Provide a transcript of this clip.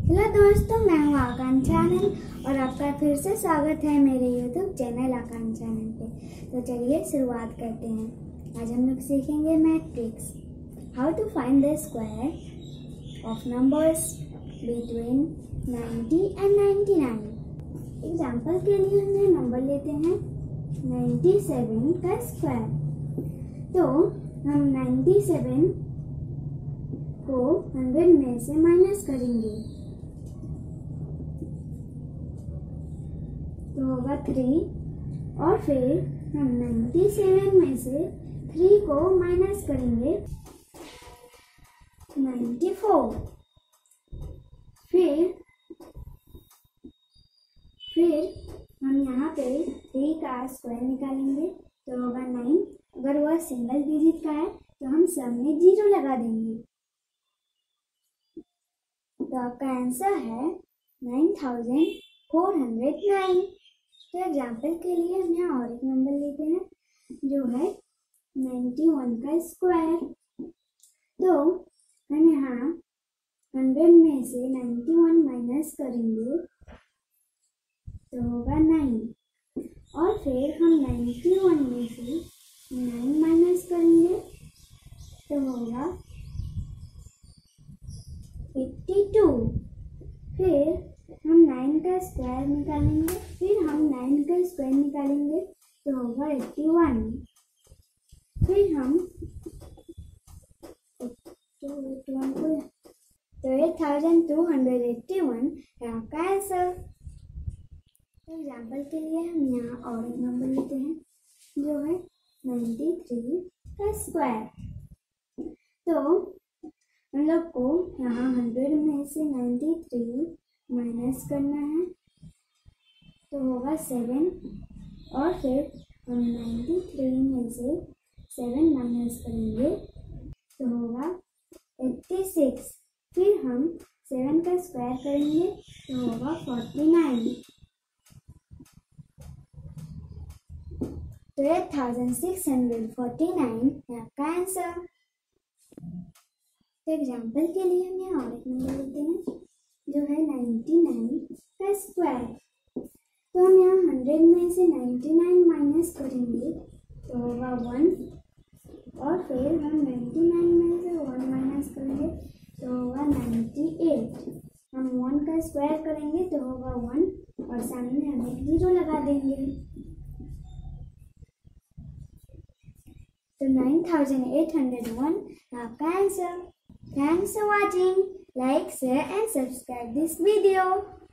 Hello दोस्तों, मैं हूँ आकांक्षा आनंद और आपका फिर से स्वागत है मेरे यूट्यूब चैनल आकांक्षा आनंद पे। तो चलिए शुरुआत करते हैं। आज हम लोग सीखेंगे matrix, how to find the square of numbers between 90 and 99। Example के लिए हम नंबर लेते हैं 97 का स्क्वायर। तो हम 97 को 100 में से माइनस करेंगे तो होगा 3, और फिर हम 97 में से 3 को माइनस करेंगे 94। फिर हम यहाँ पे 3 का स्क्वायर निकालेंगे तो होगा 9। अगर वह सिंगल डिजिट का है तो हम सब में 0 लगा देंगे। तो आपका आंसर है 9409। तो एग्जाम्पल के लिए हम यहाँ और एक नंबर लेते हैं जो है 91 का स्क्वायर। तो हम यहाँ 100 में से 91 माइनस करेंगे तो होगा 9, और फिर हम 91 में से 9 माइनस करेंगे तो होगा 82। फिर हम 9 का स्क्वायर निकालेंगे, तो होगा 81। फिर हम 8281 है आपका आंसर। एग्जाम्पल के लिए हम यहाँ और एक नंबर लेते हैं जो है 93 का स्क्वायर। तो हम लोग को यहाँ 100 में से 93 माइनस करना है तो होगा 7, और फिर हम 93 में से 7 माइनस करेंगे तो होगा 86। फिर हम 7 का स्क्वायर करेंगे तो होगा 49। तो 8649 है आपका आंसर। तो एग्जाम्पल के लिए हम यहाँ और एक नंबर लेते हैं जो है 99 का स्क्वायर। तो हम यहाँ 100 में से 99 माइनस करेंगे तो होगा 1, और फिर हम 99 में से 1 माइनस करेंगे तो होगा 98। हम 1 का स्क्वायर करेंगे तो होगा 1, और सामने हम 0 लगा देंगे। तो 9801 आपका answer. Thanks for watching. Like, share and subscribe this video.